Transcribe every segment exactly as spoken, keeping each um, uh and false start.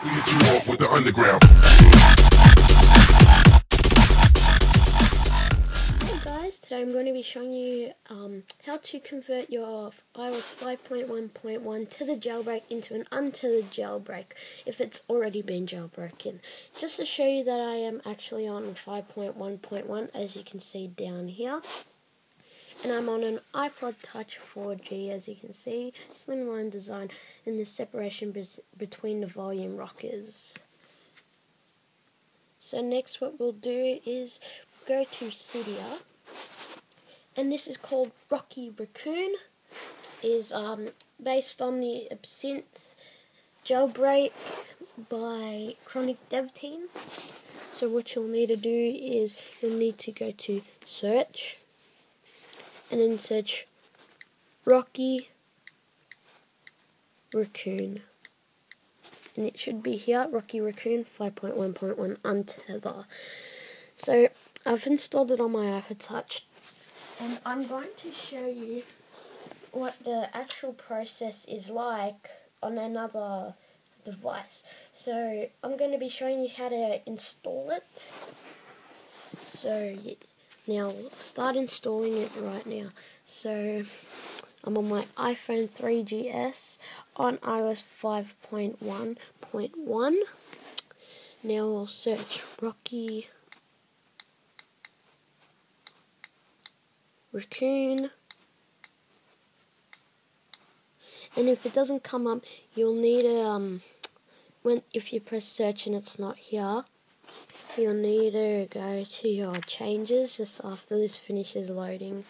We hit you off with the underground. Hey guys, today I'm going to be showing you um, how to convert your iOS five point one point one to the jailbreak into an untethered jailbreak if it's already been jailbroken. Just to show you that I am actually on five point one point one, as you can see down here. And I'm on an iPod Touch four G, as you can see, slimline design, and the separation between the volume rockers. So next what we'll do is go to Cydia, and this is called Rocky Raccoon. Is um, based on the Absinthe jailbreak by Chronic Dev Team. So what you'll need to do is you'll need to go to search, and then search Rocky Raccoon. And it should be here, Rocky Raccoon five point one point one Untether. So I've installed it on my iPod Touch, and I'm going to show you what the actual process is like on another device. So I'm going to be showing you how to install it. So now start installing it right now. So I'm on my iPhone three G S on iOS five point one point one. Now I'll search Rocky Raccoon, and if it doesn't come up, you'll need a um when if you press search and it's not here, you'll need to go to your changes just after this finishes loading.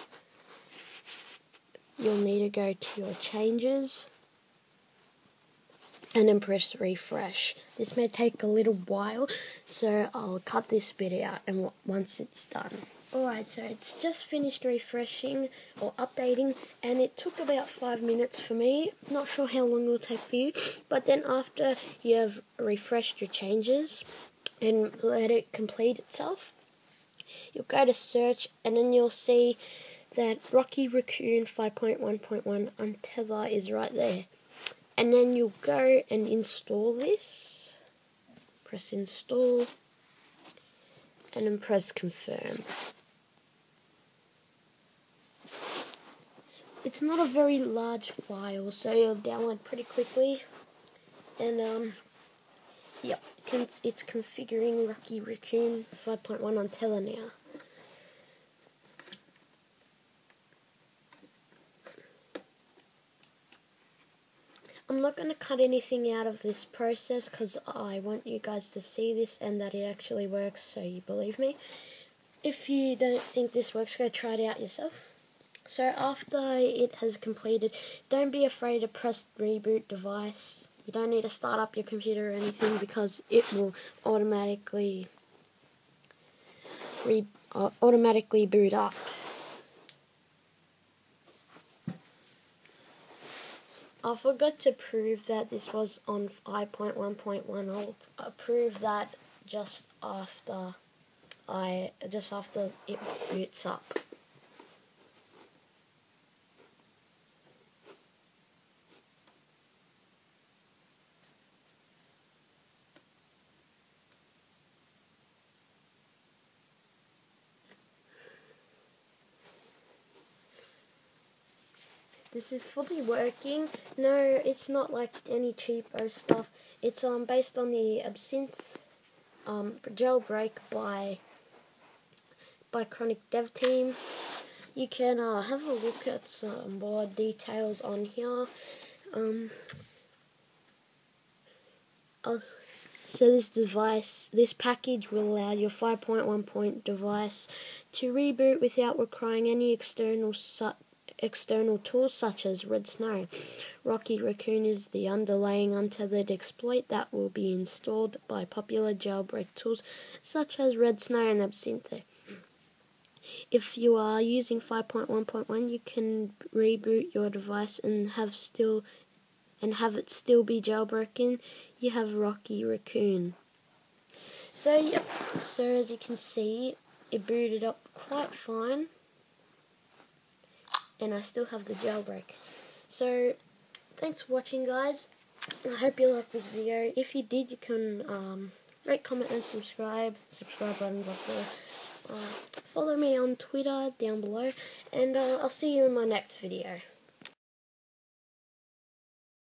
You'll need to go to your changes and then press refresh. This may take a little while, so I'll cut this bit out and w once it's done. Alright, so it's just finished refreshing or updating, and it took about five minutes for me. Not sure how long it will take for you, but then after you have refreshed your changes and let it complete itself, you'll go to search, and then you'll see that Rocky Raccoon five point one point one Untether is right there. And then you'll go and install this. Press install, and then press confirm. It's not a very large file, so you'll download pretty quickly. And um, yep, it's configuring Rocky Raccoon five point one Untether now. I'm not going to cut anything out of this process because I want you guys to see this and that it actually works, so you believe me. If you don't think this works, go try it out yourself. So after it has completed, don't be afraid to press reboot device. You don't need to start up your computer or anything because it will automatically re uh, automatically boot up. I forgot to prove that this was on five point one point one. I'll uh, prove that just after I just after it boots up. This is fully working. No, it's not like any cheapo stuff. It's um based on the Absinthe um jailbreak by by Chronic Dev Team. You can uh, have a look at some more details on here. Um. Uh, so this device, this package will allow your five point one point device to reboot without requiring any external su external tools such as Red Snow. Rocky Raccoon is the underlying untethered exploit that will be installed by popular jailbreak tools such as Red Snow and Absinthe. If you are using five point one point one, you can reboot your device and have still and have it still be jailbroken. You have Rocky Raccoon. So yep, so as you can see, it booted up quite fine. And I still have the jailbreak. So, thanks for watching, guys. I hope you liked this video. If you did, you can um, rate, comment, and subscribe. Subscribe button's up there. Uh, follow me on Twitter down below, and uh, I'll see you in my next video.